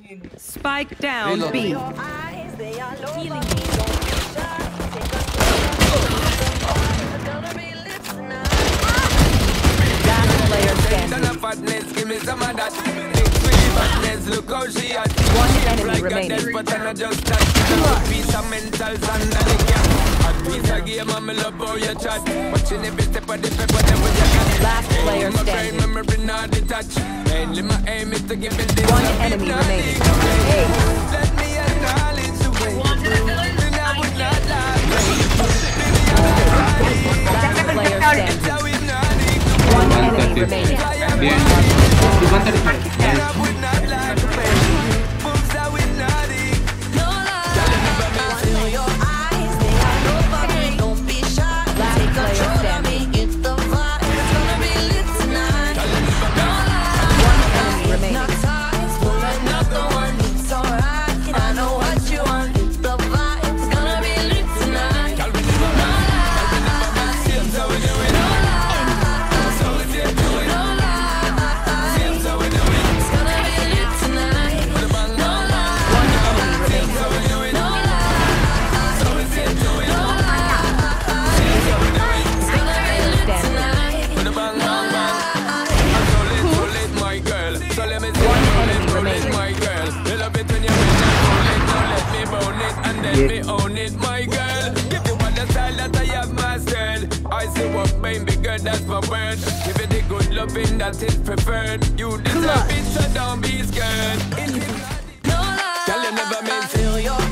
Spike down B. Healing me. Last player standing. One enemy remaining. Last player standing. One enemy remaining. Hey. Last player standing. One enemy remaining. Me own it, my girl. Give you all the style that I have mastered. I say what baby girl, that's my word. Give you the good loving that is preferred. You deserve it, so don't be scared. Girl, you never meant to.